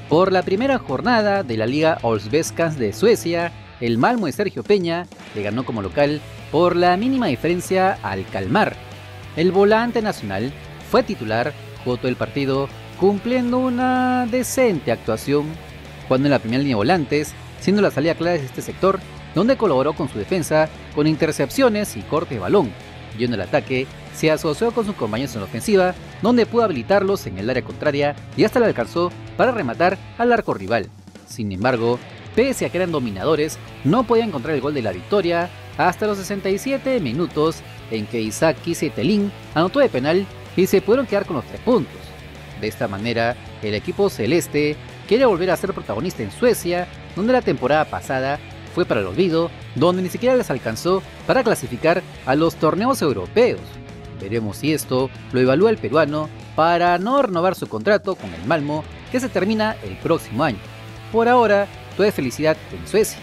Por la primera jornada de la Liga Allsvenskan de Suecia, el Malmö de Sergio Peña le ganó como local por la mínima diferencia al Kalmar. El volante nacional fue titular, jugó todo el partido, cumpliendo una decente actuación, jugando en la primera línea de volantes, siendo la salida clara de este sector, donde colaboró con su defensa con intercepciones y corte de balón. Yendo al ataque, se asoció con sus compañeros en la ofensiva, donde pudo habilitarlos en el área contraria y hasta le alcanzó para rematar al arco rival. Sin embargo, pese a que eran dominadores, no podían encontrar el gol de la victoria hasta los 67 minutos en que Isaac Kiese Thelin anotó de penal y se pudieron quedar con los 3 puntos. De esta manera, el equipo celeste quiere volver a ser protagonista en Suecia, donde la temporada pasada fue para el olvido, donde ni siquiera les alcanzó para clasificar a los torneos europeos. Veremos si esto lo evalúa el peruano para no renovar su contrato con el Malmö, que se termina el próximo año. Por ahora, todo es felicidad en Suecia.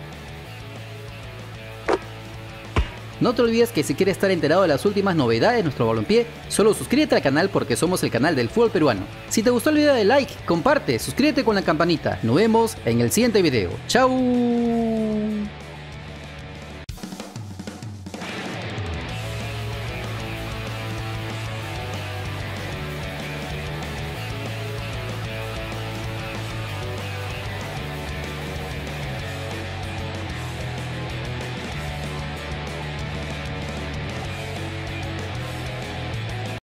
No te olvides que si quieres estar enterado de las últimas novedades de nuestro balompié, solo suscríbete al canal porque somos el canal del fútbol peruano. Si te gustó el video, dale like, comparte, suscríbete con la campanita. Nos vemos en el siguiente video. ¡Chao!